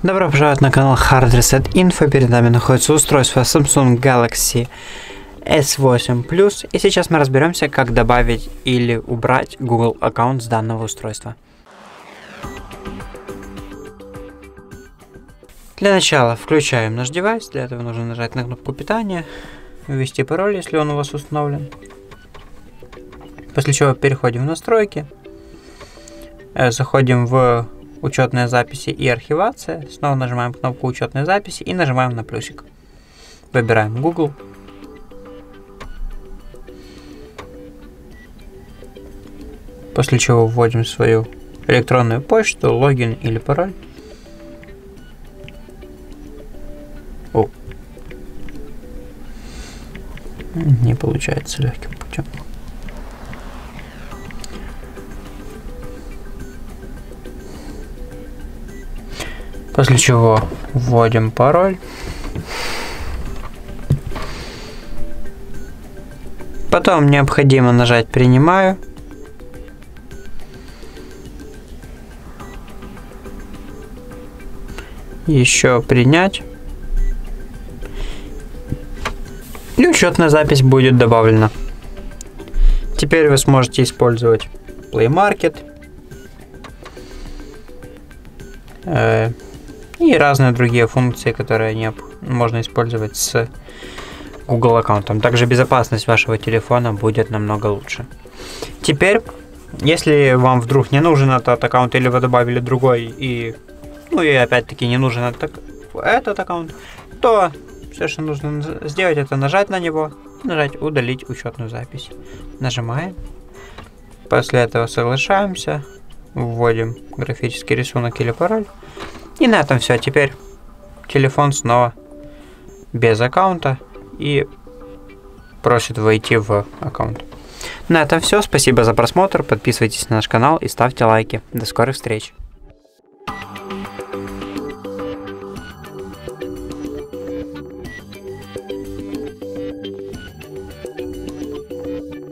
Добро пожаловать на канал Hard Reset Info. Перед нами находится устройство Samsung Galaxy S8 Plus. И сейчас мы разберемся, как добавить или убрать Google аккаунт с данного устройства. Для начала включаем наш девайс. Для этого нужно нажать на кнопку питания, ввести пароль, если он у вас установлен. После чего переходим в настройки, заходим в учетные записи и архивация, снова нажимаем кнопку учетные записи и нажимаем на плюсик. Выбираем Google. После чего вводим свою электронную почту, логин или пароль. Не получается легким путем. После чего вводим пароль. Потом необходимо нажать «Принимаю». Еще «Принять». И учетная запись будет добавлена. Теперь вы сможете использовать Play Market и разные другие функции, которые можно использовать с Google аккаунтом. Также безопасность вашего телефона будет намного лучше. Теперь, если вам вдруг не нужен этот аккаунт или вы добавили другой и опять-таки не нужен этот аккаунт, то все, что нужно сделать, это нажать на него, нажать «Удалить учетную запись». Нажимаем. После этого соглашаемся, вводим графический рисунок или пароль. И на этом все. Теперь телефон снова без аккаунта и просит войти в аккаунт. На этом все. Спасибо за просмотр. Подписывайтесь на наш канал и ставьте лайки. До скорых встреч.